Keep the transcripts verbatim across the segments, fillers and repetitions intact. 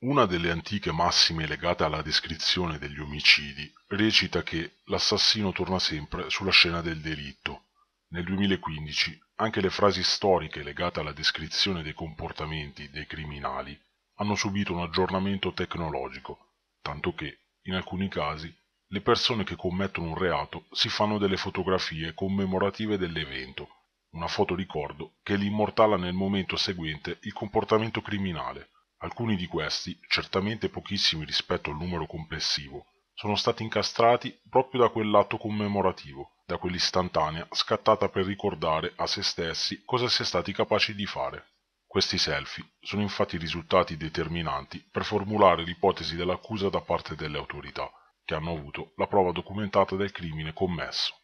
Una delle antiche massime legate alla descrizione degli omicidi recita che l'assassino torna sempre sulla scena del delitto. Nel duemilaquindici anche le frasi storiche legate alla descrizione dei comportamenti dei criminali hanno subito un aggiornamento tecnologico, tanto che, in alcuni casi, le persone che commettono un reato si fanno delle fotografie commemorative dell'evento, una foto ricordo che li immortala nel momento seguente il comportamento criminale. Alcuni di questi, certamente pochissimi rispetto al numero complessivo, sono stati incastrati proprio da quell'atto commemorativo, da quell'istantanea scattata per ricordare a se stessi cosa si è stati capaci di fare. Questi selfie sono infatti risultati determinanti per formulare l'ipotesi dell'accusa da parte delle autorità, che hanno avuto la prova documentata del crimine commesso.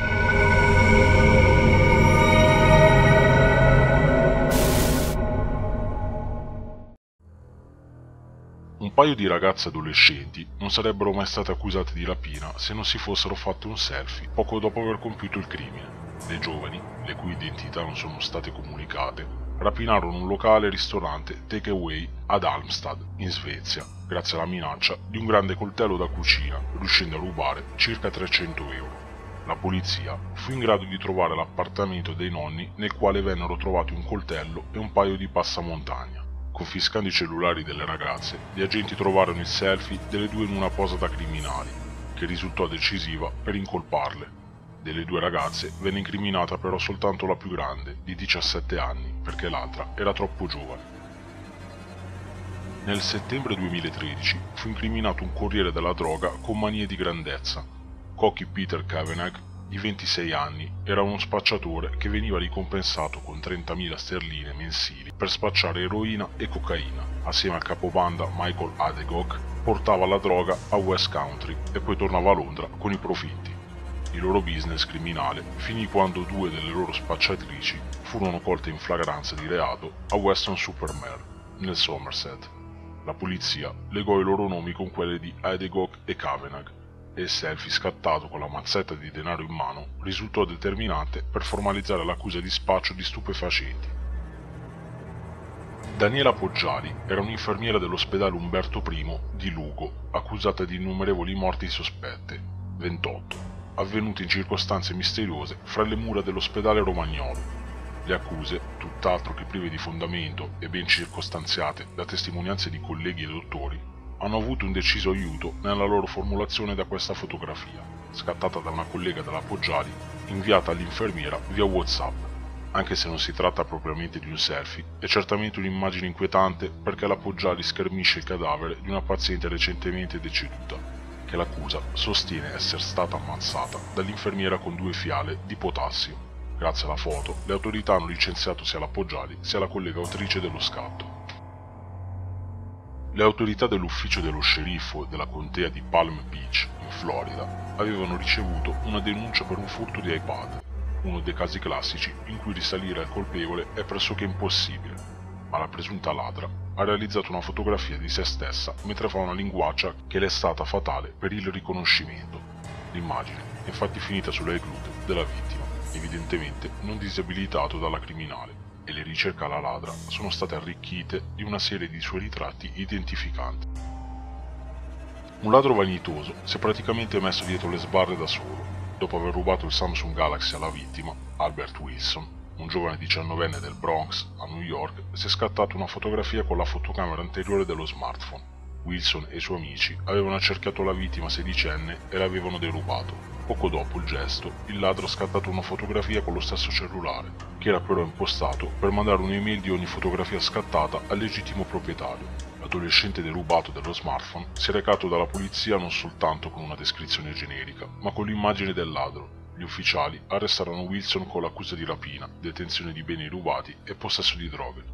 Un paio di ragazze adolescenti non sarebbero mai state accusate di rapina se non si fossero fatte un selfie poco dopo aver compiuto il crimine. Le giovani, le cui identità non sono state comunicate, rapinarono un locale ristorante takeaway ad Halmstad, in Svezia, grazie alla minaccia di un grande coltello da cucina, riuscendo a rubare circa trecento euro. La polizia fu in grado di trovare l'appartamento dei nonni nel quale vennero trovati un coltello e un paio di passamontagna. Confiscando i cellulari delle ragazze, gli agenti trovarono il selfie delle due in una posa da criminali, che risultò decisiva per incolparle. Delle due ragazze venne incriminata però soltanto la più grande, di diciassette anni, perché l'altra era troppo giovane. Nel settembre duemilatredici fu incriminato un corriere della droga con manie di grandezza. Cocky Peter Kavanagh, di ventisei anni, era uno spacciatore che veniva ricompensato con trentamila sterline mensili per spacciare eroina e cocaina. Assieme al capobanda Michael Adegok portava la droga a West Country e poi tornava a Londra con i profitti. Il loro business criminale finì quando due delle loro spacciatrici furono colte in flagranza di reato a Weston-super-Mare, nel Somerset. La polizia legò i loro nomi con quelli di Adegok e Kavanagh, e il selfie scattato con la mazzetta di denaro in mano risultò determinante per formalizzare l'accusa di spaccio di stupefacenti. Daniela Poggiali era un'infermiera dell'ospedale Umberto I di Lugo, accusata di innumerevoli morti sospette, ventotto, avvenute in circostanze misteriose fra le mura dell'ospedale romagnolo. Le accuse, tutt'altro che prive di fondamento e ben circostanziate da testimonianze di colleghi e dottori, hanno avuto un deciso aiuto nella loro formulazione da questa fotografia, scattata da una collega della Poggiali, inviata all'infermiera via WhatsApp. Anche se non si tratta propriamente di un selfie, è certamente un'immagine inquietante perché la Poggiali schermisce il cadavere di una paziente recentemente deceduta, che l'accusa sostiene essere stata ammazzata dall'infermiera con due fiale di potassio. Grazie alla foto, le autorità hanno licenziato sia la Poggiali sia la collega autrice dello scatto. Le autorità dell'ufficio dello sceriffo della contea di Palm Beach, in Florida, avevano ricevuto una denuncia per un furto di iPad, uno dei casi classici in cui risalire al colpevole è pressoché impossibile, ma la presunta ladra ha realizzato una fotografia di se stessa mentre fa una linguaccia che le è stata fatale per il riconoscimento. L'immagine è infatti finita sull'iCloud della vittima, evidentemente non disabilitato dalla criminale, e le ricerche alla ladra sono state arricchite di una serie di suoi ritratti identificanti. Un ladro vanitoso si è praticamente messo dietro le sbarre da solo, dopo aver rubato il Samsung Galaxy alla vittima, Albert Wilson, un giovane diciannovenne del Bronx, a New York, si è scattato una fotografia con la fotocamera anteriore dello smartphone. Wilson e i suoi amici avevano accerchiato la vittima sedicenne e l'avevano derubato. Poco dopo il gesto, il ladro ha scattato una fotografia con lo stesso cellulare, che era però impostato per mandare un'email di ogni fotografia scattata al legittimo proprietario. L'adolescente derubato dello smartphone si è recato dalla polizia non soltanto con una descrizione generica, ma con l'immagine del ladro. Gli ufficiali arrestarono Wilson con l'accusa di rapina, detenzione di beni rubati e possesso di droghe.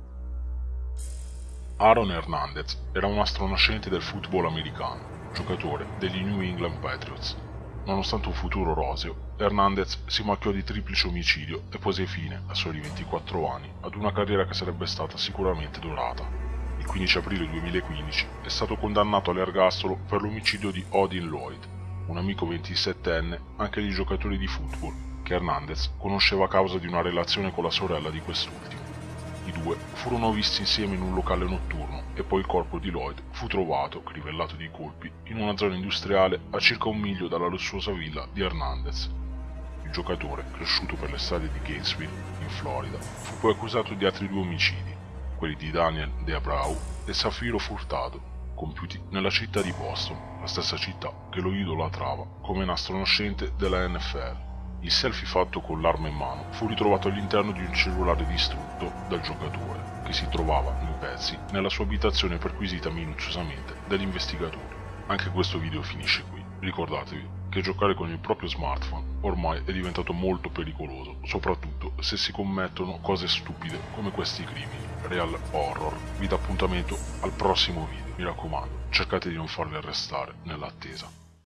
Aaron Hernandez era un astro nascente del football americano, giocatore degli New England Patriots. Nonostante un futuro roseo, Hernandez si macchiò di triplice omicidio e pose fine, a soli ventiquattro anni, ad una carriera che sarebbe stata sicuramente dorata. Il quindici aprile duemilaquindici è stato condannato all'ergastolo per l'omicidio di Odin Lloyd, un amico ventisettenne anche di giocatori di football, che Hernandez conosceva a causa di una relazione con la sorella di quest'ultimo. I due furono visti insieme in un locale notturno e poi il corpo di Lloyd fu trovato, crivellato di colpi, in una zona industriale a circa un miglio dalla lussuosa villa di Hernandez. Il giocatore, cresciuto per le strade di Gainesville, in Florida, fu poi accusato di altri due omicidi, quelli di Daniel De Abreu e Safiro Furtado, compiuti nella città di Boston, la stessa città che lo idolatrava come nastro nascente della N F L. Il selfie fatto con l'arma in mano fu ritrovato all'interno di un cellulare distrutto dal giocatore, che si trovava in pezzi nella sua abitazione perquisita minuziosamente dagli investigatori. Anche questo video finisce qui. Ricordatevi che giocare con il proprio smartphone ormai è diventato molto pericoloso, soprattutto se si commettono cose stupide come questi crimini. Real horror. Vi do appuntamento al prossimo video. Mi raccomando, cercate di non farli arrestare nell'attesa.